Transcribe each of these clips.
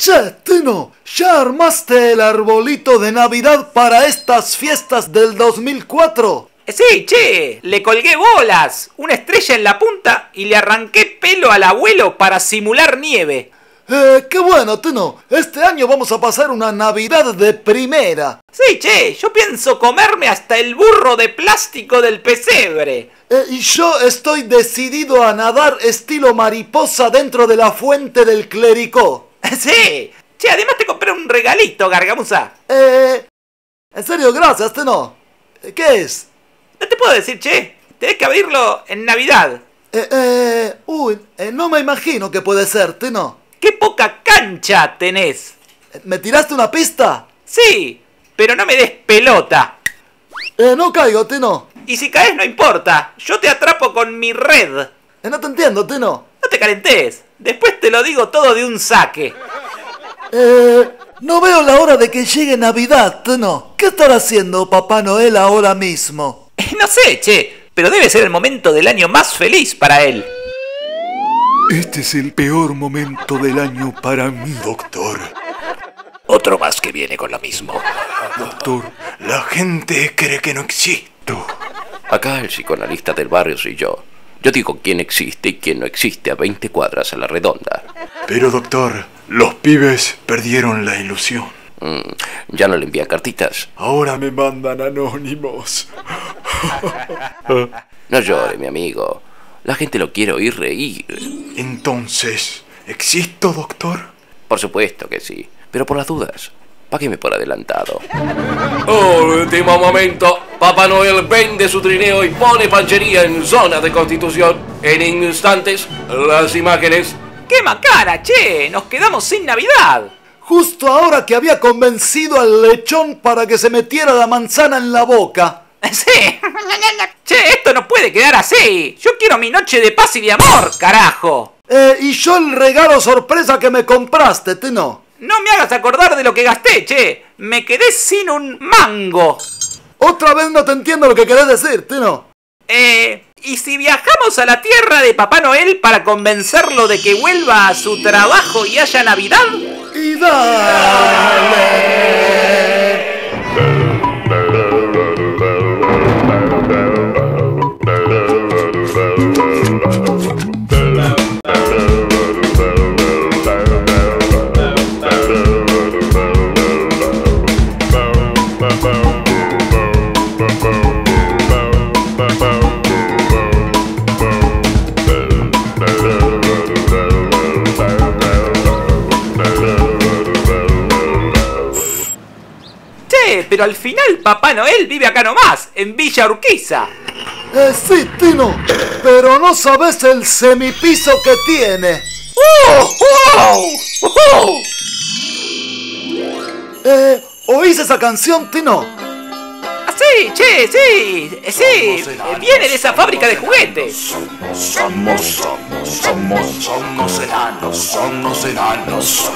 Che, Tino, ¿ya armaste el arbolito de Navidad para estas fiestas del 2004? Sí, che, le colgué bolas, una estrella en la punta y le arranqué pelo al abuelo para simular nieve. Qué bueno, Tino. Este año vamos a pasar una Navidad de primera. Sí, che, yo pienso comerme hasta el burro de plástico del pesebre. Y yo estoy decidido a nadar estilo mariposa dentro de la fuente del clericó. Sí, che, además te compré un regalito, Gargamusa. En serio, gracias, Tino. ¿Qué es? No te puedo decir, che, tenés que abrirlo en Navidad. No me imagino qué puede ser, Tino. ¡Qué poca cancha tenés! ¿Me tiraste una pista? Sí, pero no me des pelota. No caigo, Tino. Y si caes no importa, yo te atrapo con mi red. No te entiendo, Tino. No te calentes, después te lo digo todo de un saque. No veo la hora de que llegue Navidad, Tino. ¿Qué estará haciendo Papá Noel ahora mismo? No sé, che, pero debe ser el momento del año más feliz para él. Este es el peor momento del año para mí, doctor. Otro más que viene con lo mismo. Doctor, la gente cree que no existo. Acá el psicoanalista del barrio soy yo. Yo digo quién existe y quién no existe a 20 cuadras a la redonda. Pero doctor, los pibes perdieron la ilusión. ¿Ya no le envían cartitas? Ahora me mandan anónimos. No llore, mi amigo. La gente lo quiere oír reír. Entonces, ¿existo, doctor? Por supuesto que sí, pero por las dudas, págueme por adelantado. Último momento. Papá Noel vende su trineo y pone panchería en zona de Constitución. En instantes, las imágenes. ¡Qué macana, che! ¡Nos quedamos sin Navidad! Justo ahora que había convencido al lechón para que se metiera la manzana en la boca. Sí. Che, esto no puede quedar así. Yo quiero mi noche de paz y de amor, carajo. Y yo el regalo sorpresa que me compraste, Tino. No me hagas acordar de lo que gasté, che. Me quedé sin un mango. Otra vez no te entiendo lo que querés decir, Tino. ¿Y si viajamos a la tierra de Papá Noel para convencerlo de que vuelva a su trabajo y haya Navidad? Y dale. Pero al final Papá Noel vive acá nomás, en Villa Urquiza. Sí, Tino, pero no sabes el semipiso que tiene. ¿Oís esa canción, Tino? Sí, che, sí, viene de esa fábrica de juguetes. Somos enanos.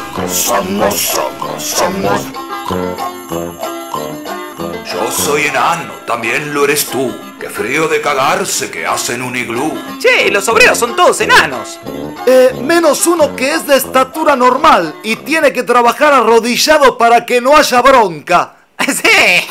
Yo soy enano, también lo eres tú. Qué frío de cagarse que hacen un iglú. Che, los obreros son todos enanos. Menos uno que es de estatura normal y tiene que trabajar arrodillado para que no haya bronca. Sí.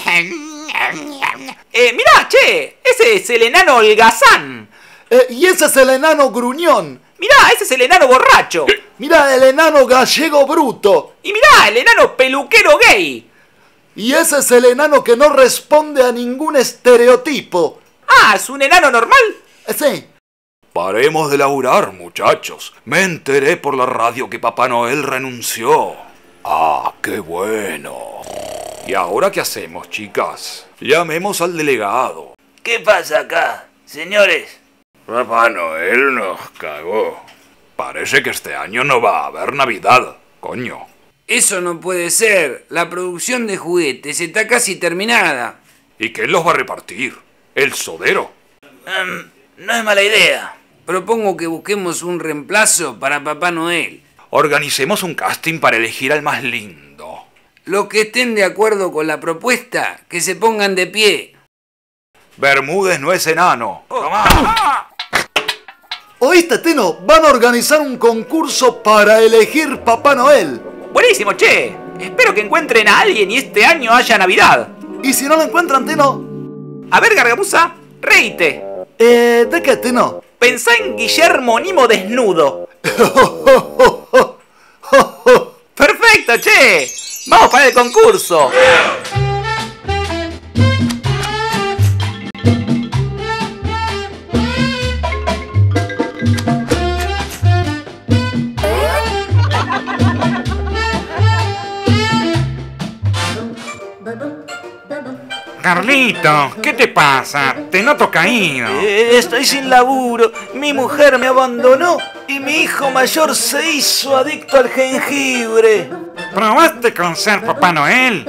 Mirá, che, ese es el enano holgazán. Y ese es el enano gruñón. Mirá, ese es el enano borracho. Mirá, el enano gallego bruto. Y mirá, el enano peluquero gay. Y ese es el enano que no responde a ningún estereotipo. Ah, ¿es un enano normal? Sí. Paremos de laburar, muchachos. Me enteré por la radio que Papá Noel renunció. Ah, qué bueno. ¿Y ahora qué hacemos, chicas? Llamemos al delegado. ¿Qué pasa acá, señores? Papá Noel nos cagó. Parece que este año no va a haber Navidad, coño. Eso no puede ser. La producción de juguetes está casi terminada. ¿Y quién los va a repartir? ¿El sodero? No es mala idea. Propongo que busquemos un reemplazo para Papá Noel. Organicemos un casting para elegir al más lindo. Los que estén de acuerdo con la propuesta, que se pongan de pie. Bermúdez no es enano. ¿Oíste, Tino? Van a organizar un concurso para elegir Papá Noel. Buenísimo, che. Espero que encuentren a alguien y este año haya Navidad. ¿Y si no lo encuentran, Tino? A ver, Gargamusa, reíte. ¿De qué, Tino? Pensá en Guillermo Nimo desnudo. ¡Perfecto, che! ¡Vamos para el concurso! Carlito, ¿qué te pasa? Te noto caído. Estoy sin laburo, mi mujer me abandonó y mi hijo mayor se hizo adicto al jengibre. ¿Probaste con ser Papá Noel?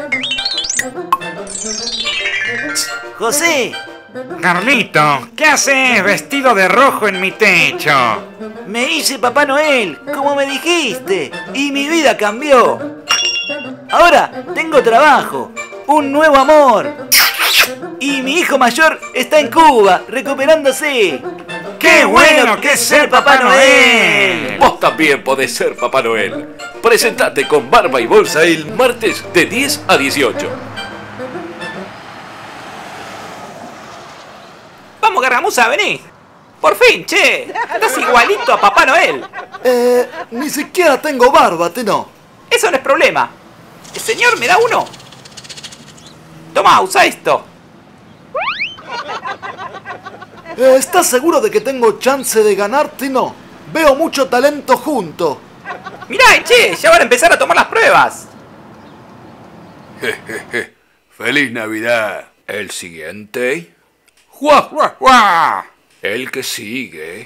José, Carlito, ¿qué haces vestido de rojo en mi techo? me hice Papá Noel, como me dijiste, y mi vida cambió. Ahora tengo trabajo, un nuevo amor. Y mi hijo mayor está en Cuba, recuperándose. ¡Qué bueno que es ser Papá Noel! Vos también podés ser Papá Noel. Presentate con barba y bolsa el martes de 10 a 18. Vamos, Gargamusa, vení. Por fin, che. Estás igualito a Papá Noel. Ni siquiera tengo barba, Tino. Eso no es problema. ¿El señor me da uno? Toma, usa esto. ¿Estás seguro de que tengo chance de ganar, Tino? Veo mucho talento junto. Mirá, che, ya van a empezar a tomar las pruebas. ¡Feliz Navidad! El siguiente. ¡Guau, guau, guau! El que sigue.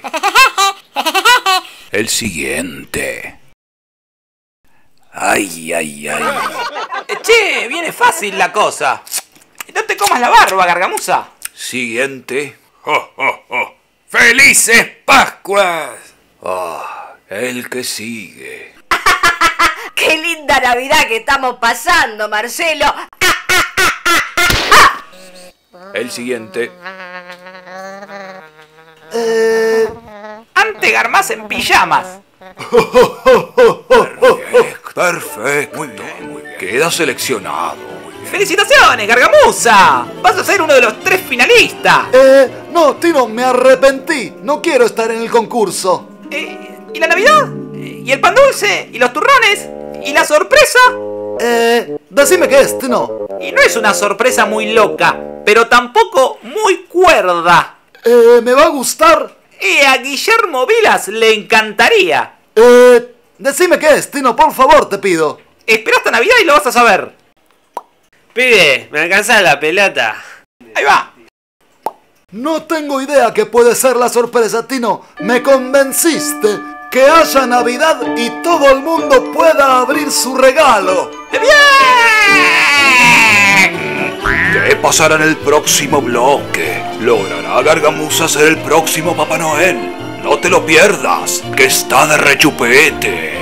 El siguiente. ¡Ay, ay, ay! Che, viene fácil la cosa. No te comas la barba, Gargamusa. Siguiente. ¡Oh, oh, oh! ¡Felices Pascuas! El que sigue. ¡Qué linda Navidad que estamos pasando, Marcelo! El siguiente. Ante Garmaz en pijamas. Perfecto. Muy bien. Queda seleccionado. ¡Felicitaciones, Gargamusa! Vas a ser uno de los 3 finalistas. No, Tino, me arrepentí. No quiero estar en el concurso. ¿Y la Navidad? ¿Y el pan dulce? ¿Y los turrones? ¿Y la sorpresa? Decime qué es, Tino. Y no es una sorpresa muy loca, pero tampoco muy cuerda. ¿Me va a gustar? A Guillermo Vilas le encantaría. Decime qué es, Tino, por favor, te pido. Espera hasta Navidad y lo vas a saber. Pibe, ¿me alcanzás la pelota? Ahí va. No tengo idea qué puede ser la sorpresa, Tino. Me convenciste. Que haya Navidad y todo el mundo pueda abrir su regalo. ¡Bien! ¿Qué pasará en el próximo bloque? ¿Logrará Gargamusa ser el próximo Papá Noel? No te lo pierdas, que está de rechupete.